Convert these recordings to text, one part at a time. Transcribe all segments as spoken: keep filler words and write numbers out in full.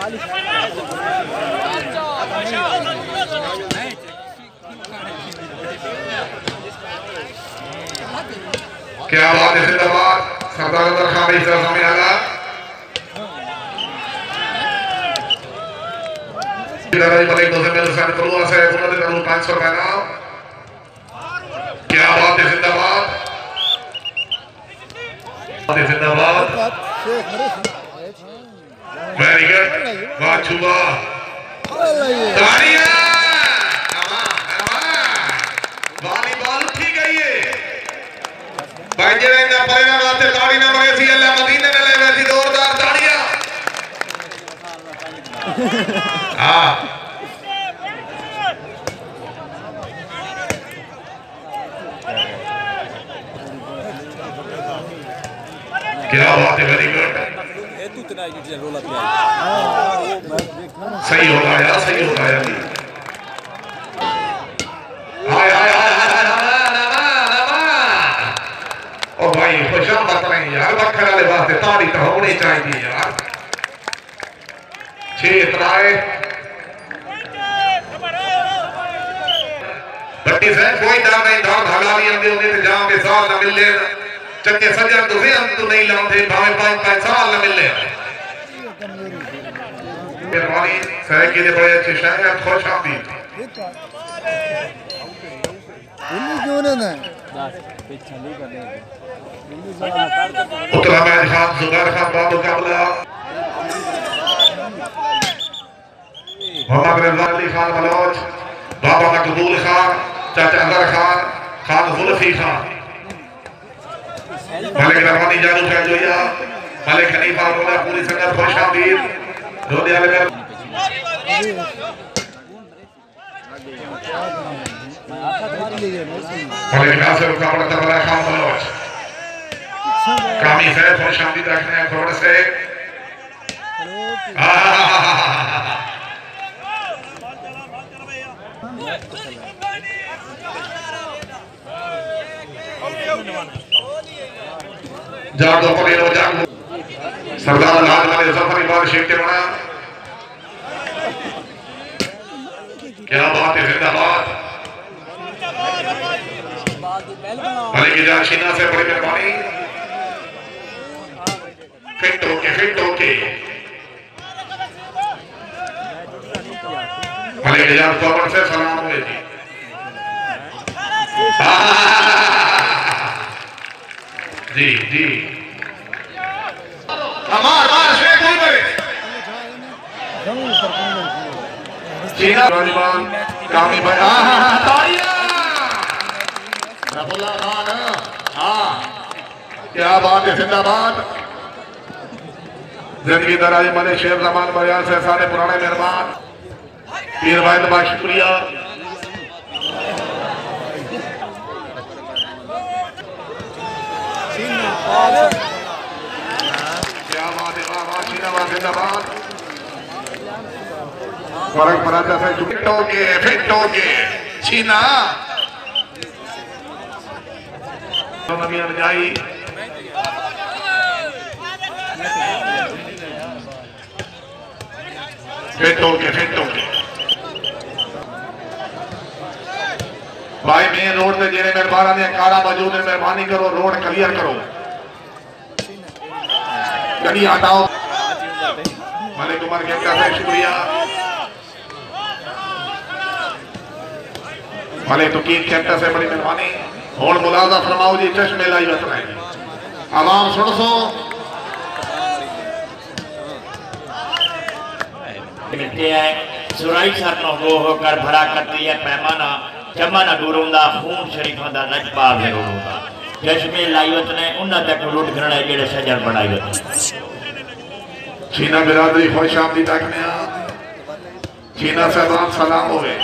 क्या बात है जिंदाबाद सरदार अब्दुल खान भाई सर सामने आला इधर आई मलिक दोस्त मेरे साथ करूँ ऐसे उन्होंने करूँ पाँच सौ पैना क्या बात है जिंदाबाद जिंदाबाद वेरी गुड वाह छुआ तालियां वॉलीबॉल उठी गई है भाई जेरे ना परे ना वास्ते ताड़ी ना मगे सी अल्लाह मदीने ने ले वैसी जोरदार ताड़ियां हां क्या बात है वेरी गुड ये तू तना ये रोला पे सही हो रहा है सही हो रहा है हाय हाय ओ भाई खुशाम बात नहीं यार बखर वाले वास्ते ताड़ी तो होनी चाहिए यार छह त्राए बट्टी से कोई दाम नहीं धाम हलाली आंदे होंदे ते जाम के साल ना मिले चक्के सजन तो फिर तो नहीं लांदे भावे पांच पांच साल ना मिले मेहरबानी सह के बड़े अच्छे शायर खुश आमदीद इन्हीं क्यों ना पिछली करने उत्तरा में खान जुबार खान बाबू काबला मोहम्मद रज़ा अली खान बलोच बाबा मकबूल खान चाचा अजहर खान खान जुल्फी खान मलिक रहमानी जादू का जोया मलिक हनीफा बोला पूरी संगत खुश आमदीद रोने वाले में मलिक नासिर का बड़ा तबला खान बलोच कामी से खुश आमदीद रखने हैं थोड़े से जागो पड़ेलो जागो सरदार लाल वाले जफर इबाद शेख के बना क्या बात है जिंदाबाद मलिक जान शीना से बड़ी मेहरबानी फिट होके फिट होके मलिक जान कौन से सलाम हुए जी जी जी हमार बार शेख बोल गए चीना राजमान कामी भाई हां हां तालियां रबुल्ला खान हां क्या बात है जिंदाबाद जिंदगी दराज मने शेर जमान बयान से सारे पुराने मेहमान पीर वाहिद बा शुक्रिया क्या बात है वाह वाह जिंदाबाद फर्क पड़ता है फिट हो के फिट हो के छीना तो नबी जाई फिट हो के फिट हो के भाई मेन रोड पे जेने मेहरबान ने कारा मौजूद है मेहरबानी करो रोड क्लियर करो गली हटाओ मलिक उमर के का शुक्रिया मलिक तो की कैप्टन से बड़ी मेहरबानी और मुलाजा फरमाओ जी चश्मे लाई बताएं आवाम सुन सो मिलते हैं सुराई सर नो हो होकर भरा करती है पैमाना जमाना दूरोंदा खून शरीफा दा नजबा जरूर होगा चश्मे लाइवत ने उन्ना तक लुट करने जेड़े शजर बनाई चीना बिरादरी खुश आमदीद रखने चीना साहबान सलाम होवे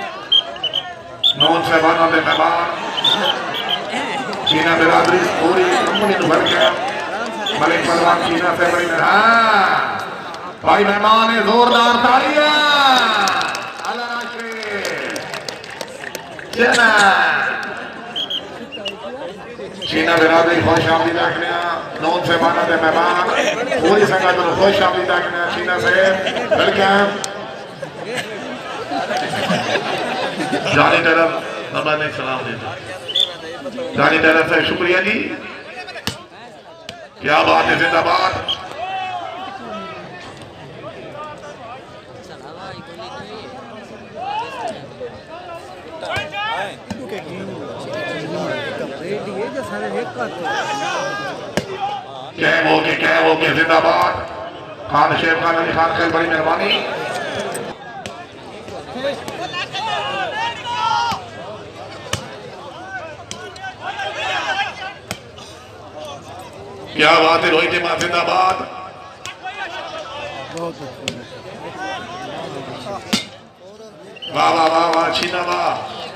नौन साहबान दे मेहमान चीना बिरादरी पूरी उम्मत भर के मलिक परवान चीना से बड़ी हां भाई मेहमान है जोरदार तालियां अल्लाह नाशरे चीना शीना बिरादरी खुश आमदी देखने नौन से माना दे मेहमान पूरी संगत को खुश आमदी देखने शीना से वेलकम जानी तरफ बाबा ने सलाम दे जानी तरफ से शुक्रिया जी क्या बात है जिंदाबाद क्या हो के क्या हो के जिंदाबाद खान शेर खान अली खान कल बड़ी मेहरबानी क्या बात है रोहित मां जिंदाबाद वाह वाह वाह वाह शीना वाह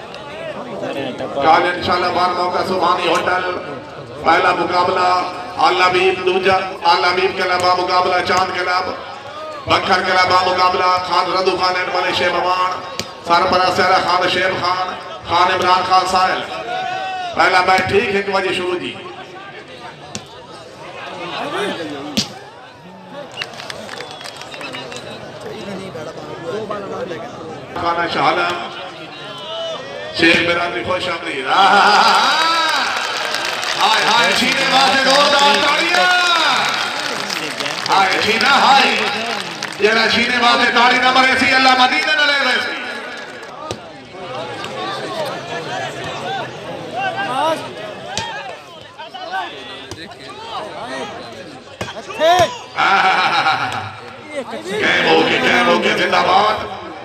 कल इंशाल्लाह बार मौका सुभानी होटल पहला मुकाबला आला बीब दूजा आला बीब के अलावा मुकाबला चांद के अलावा बखर के अलावा मुकाबला खान रदू खान मले शेब अमान सरपरा सेरा खान शेब खान खान इमरान खान साहिल पहला मैच ठीक एक बजे शुरू जी खाना शाहलम शेख बिरादरी खुश आमदीद हाय हाय शीने वास्ते जोरदार तालियां हाय शीना हाय जेड़ा शीने वास्ते ताली ना मरे सी अल्लाह मदीने न ले वैसी कैम हो के कैम हो के जिंदाबाद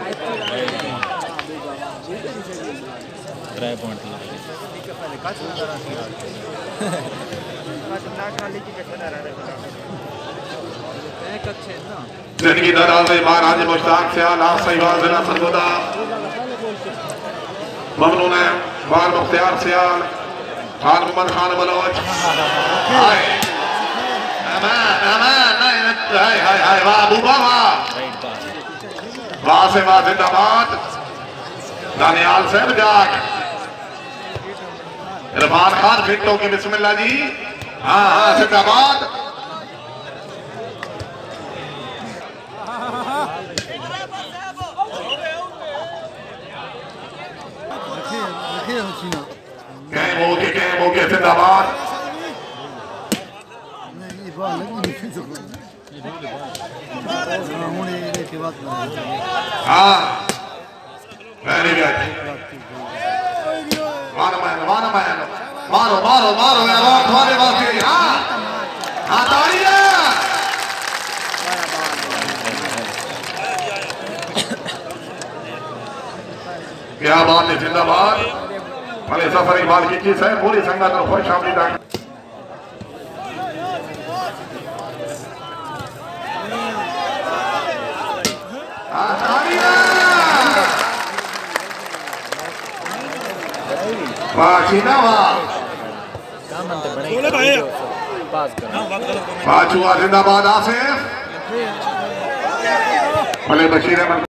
जिंदगी दराज महाराज मुश्ताक से आला सहीवाल जिला सरगोदा ममनून है बार मुख्तियार सियाल खान मोहम्मद खान बलोच हाय अमान अमान हाय हाय हाय वाह बूबा वाह वाह से वाह जिंदाबाद दानियाल साहब जाग इरफान खान फिटो के बिस्मिल्लाह जी हाँ हाँ जिंदाबाद कैम हो के कैम हो के जिंदाबाद हाँ वेरी गुड मारो मारो मारो मारो मारो मारो मारो तुम्हारे वास्ते हाँ हाँ तालियां क्या बात है जिंदाबाद भले सफर इकबाल की चीज है पूरी संगत को खुश आमदीद जिंदाबाद आसिफ भले बशीर अहमद